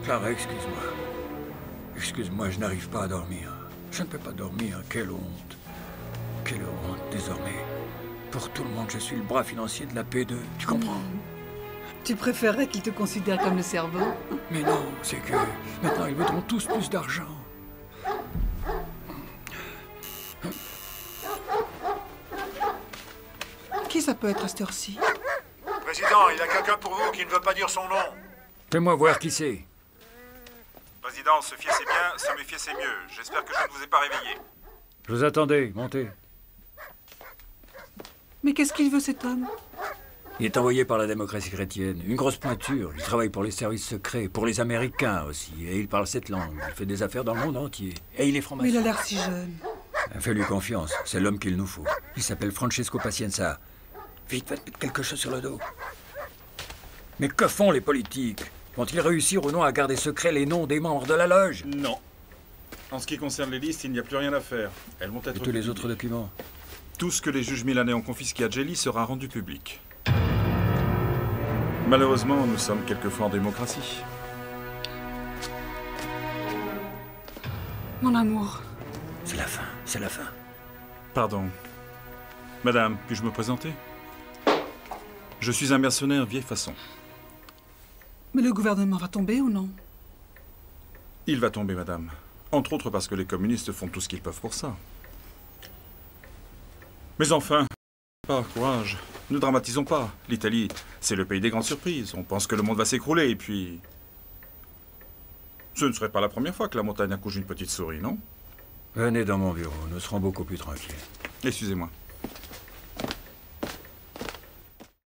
Clara, excuse-moi. Excuse-moi, je n'arrive pas à dormir. Je ne peux pas dormir, quelle honte. Quelle honte, désormais. Pour tout le monde, je suis le bras financier de la P2, tu comprends? Tu préférerais qu'ils te considèrent comme le cerveau? Mais non, c'est que maintenant ils voudront tous plus d'argent. Qui ça peut être à cette heure-ci? Président, il y a quelqu'un pour vous qui ne veut pas dire son nom. Fais-moi voir qui c'est. Président, se fier c'est bien, se méfier c'est mieux. J'espère que je ne vous ai pas réveillé. Je vous attendais, montez. Mais qu'est-ce qu'il veut cet homme? Il est envoyé par la démocratie chrétienne. Une grosse pointure. Il travaille pour les services secrets, pour les Américains aussi. Et il parle cette langue. Il fait des affaires dans le monde entier. Et il est franc-maçon. Mais il a l'air si jeune. Fais-lui confiance. C'est l'homme qu'il nous faut. Il s'appelle Francesco Pacienza. Vite, va te mettre quelque chose sur le dos. Mais que font les politiques? Vont-ils réussir ou non à garder secret les noms des membres de la loge? Non. En ce qui concerne les listes, il n'y a plus rien à faire. Elles vont être Et tous les publiées. autres documents? Tout ce que les juges milanais ont confisqué à Jelly sera rendu public. Malheureusement, nous sommes quelquefois en démocratie. Mon amour. C'est la fin, c'est la fin. Pardon. Madame, puis-je me présenter? Je suis un mercenaire vieille façon. Mais le gouvernement va tomber ou non? Il va tomber, madame. Entre autres parce que les communistes font tout ce qu'ils peuvent pour ça. Mais enfin, pas courage. Ne dramatisons pas. L'Italie, c'est le pays des grandes surprises. On pense que le monde va s'écrouler et puis... Ce ne serait pas la première fois que la montagne accouche une petite souris, non? Venez dans mon bureau, nous serons beaucoup plus tranquilles. Excusez-moi.